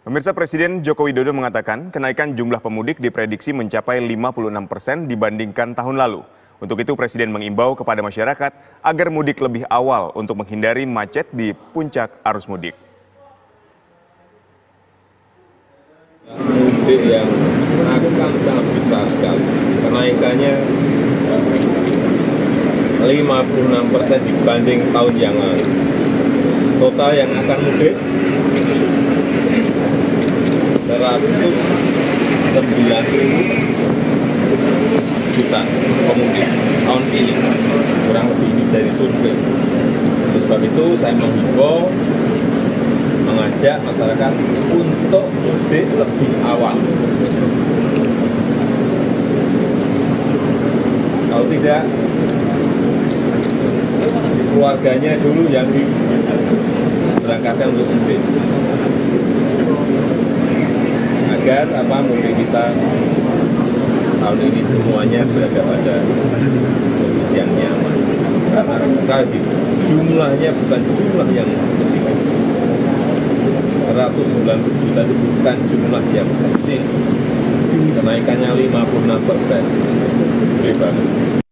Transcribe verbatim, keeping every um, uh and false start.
Pemirsa, Presiden Joko Widodo mengatakan kenaikan jumlah pemudik diprediksi mencapai lima puluh enam persen dibandingkan tahun lalu. Untuk itu Presiden mengimbau kepada masyarakat agar mudik lebih awal untuk menghindari macet di puncak arus mudik. Mudik yang akan sangat besar sekali, kenaikannya lima puluh enam persen dibanding tahun yang lalu. Total yang akan mudik seratus sembilan puluh juta pemudik tahun ini, kurang lebih ini dari survei. Oleh sebab itu saya menghimbau, mengajak masyarakat untuk mudik lebih awal. Kalau tidak, keluarganya dulu yang diberangkatkan untuk mudik, agar apa mudik kita tahun ini semuanya berada pada posisi yang nyaman. Karena sekali lagi jumlahnya bukan jumlah yang sedikit, seratus sembilan puluh juta itu bukan jumlah yang kecil, kenaikannya lima puluh enam persen, gede banget.